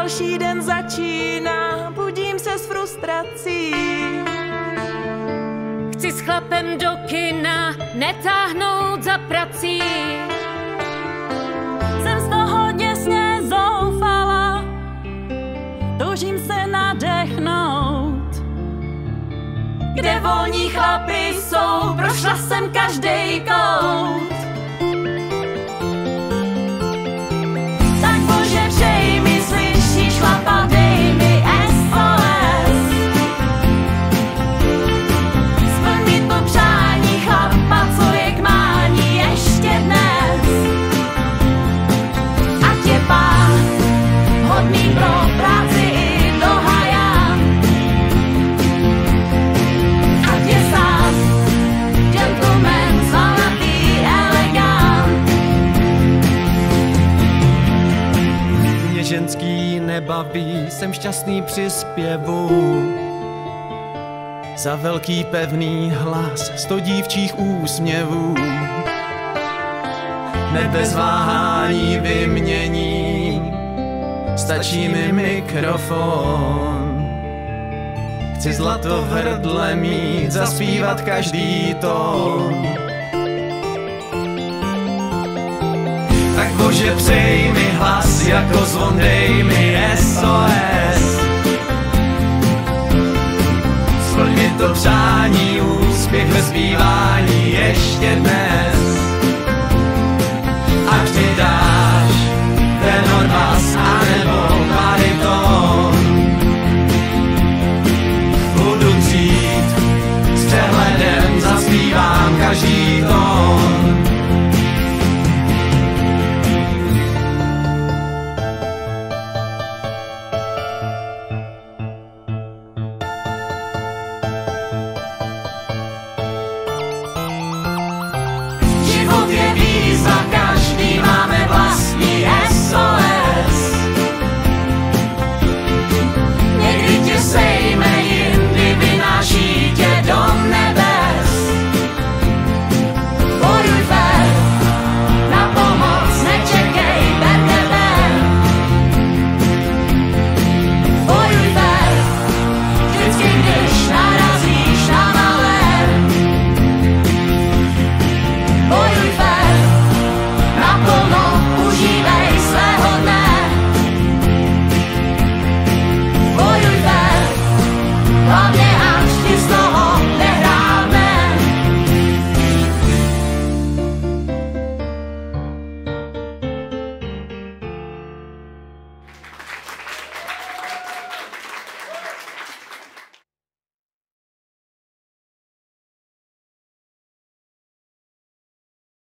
další den začíná, budím se s frustrací. Chci s chlapem do kina, netáhnout za prací. Jsem z toho děsně zoufala, toužím se nadechnout. Kde volní chlapi jsou, prošla jsem každej kout. Tak Bože, přej mi, slyšíš chlapa, dej mi SOS. Splň mi to přání chlapa, co je k mání ještě dnes. Ať je Pán hodný pro práci i do haja. Ať je sám gentleman, svalatý, elegant. Mě ženský nebaví, jsem šťastný při zpěvu. Za velký pevný hlas 100 dívčích úsměvů. Hned bez váhání vyměním, stačí mi mikrofon. Chci zlato v hrdle mít, zaspívat každý tón. Tak Bože, přej mi hlas, jako zvon dej mi SOS. Splň mi to přání, úspěch ve zpívání ještě dnes. Ať mi dá